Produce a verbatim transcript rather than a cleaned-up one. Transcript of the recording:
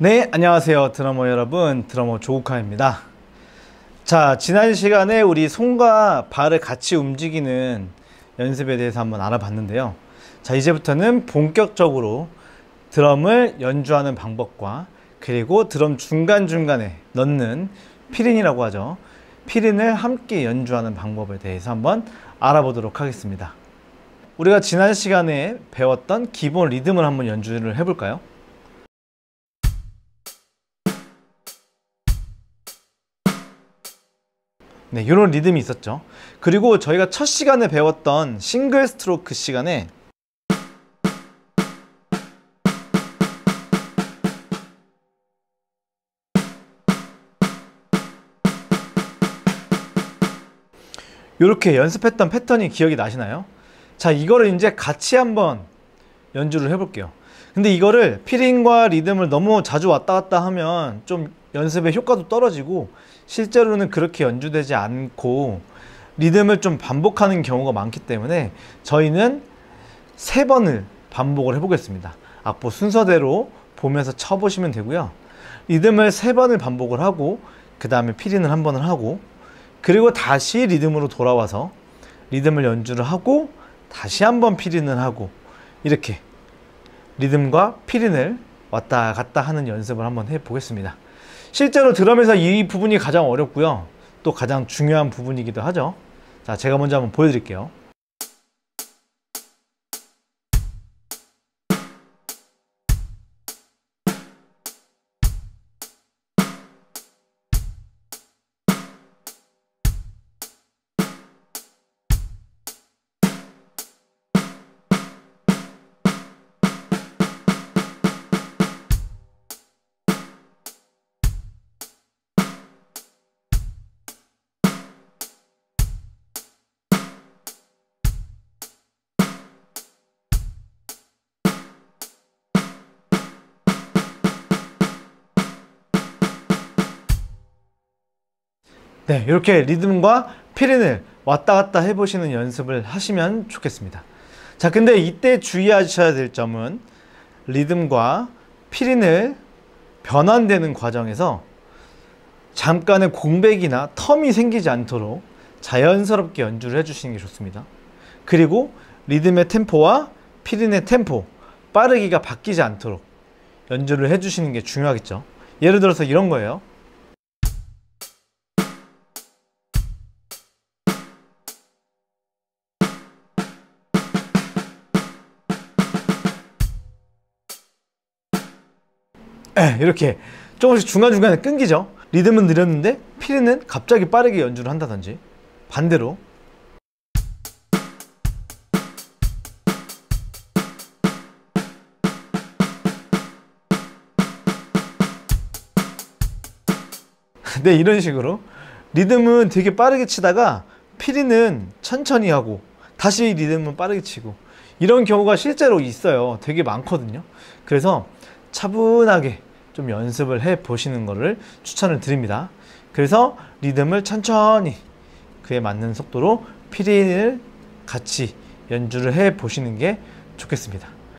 네, 안녕하세요 드러머 여러분, 드러머 조우카입니다. 자, 지난 시간에 우리 손과 발을 같이 움직이는 연습에 대해서 한번 알아봤는데요. 자, 이제부터는 본격적으로 드럼을 연주하는 방법과 그리고 드럼 중간중간에 넣는 필인이라고 하죠. 필인을 함께 연주하는 방법에 대해서 한번 알아보도록 하겠습니다. 우리가 지난 시간에 배웠던 기본 리듬을 한번 연주를 해볼까요? 네, 이런 리듬이 있었죠. 그리고 저희가 첫 시간에 배웠던 싱글 스트로크 시간에 이렇게 연습했던 패턴이 기억이 나시나요? 자, 이거를 이제 같이 한번 연주를 해볼게요. 근데 이거를 필인과 리듬을 너무 자주 왔다 갔다 하면 좀 연습의 효과도 떨어지고 실제로는 그렇게 연주되지 않고 리듬을 좀 반복하는 경우가 많기 때문에 저희는 세 번을 반복을 해보겠습니다. 악보 순서대로 보면서 쳐보시면 되고요. 리듬을 세 번을 반복을 하고 그 다음에 필인을 한 번을 하고 그리고 다시 리듬으로 돌아와서 리듬을 연주를 하고 다시 한번 필인을 하고 이렇게 리듬과 필인을 왔다 갔다 하는 연습을 한번 해보겠습니다. 실제로 드럼에서 이 부분이 가장 어렵고요. 또 가장 중요한 부분이기도 하죠. 자, 제가 먼저 한번 보여드릴게요. 네, 이렇게 리듬과 필인을 왔다 갔다 해보시는 연습을 하시면 좋겠습니다. 자, 근데 이때 주의하셔야 될 점은 리듬과 필인을 변환되는 과정에서 잠깐의 공백이나 텀이 생기지 않도록 자연스럽게 연주를 해주시는 게 좋습니다. 그리고 리듬의 템포와 필인의 템포, 빠르기가 바뀌지 않도록 연주를 해주시는 게 중요하겠죠. 예를 들어서 이런 거예요. 에, 이렇게 조금씩 중간중간에 끊기죠. 리듬은 느렸는데 필인은 갑자기 빠르게 연주를 한다든지 반대로 네, 이런 식으로 리듬은 되게 빠르게 치다가 필인은 천천히 하고 다시 리듬은 빠르게 치고 이런 경우가 실제로 있어요. 되게 많거든요. 그래서 차분하게 좀 연습을 해 보시는 것을 추천을 드립니다. 그래서 리듬을 천천히 그에 맞는 속도로 필인을 같이 연주를 해 보시는 게 좋겠습니다.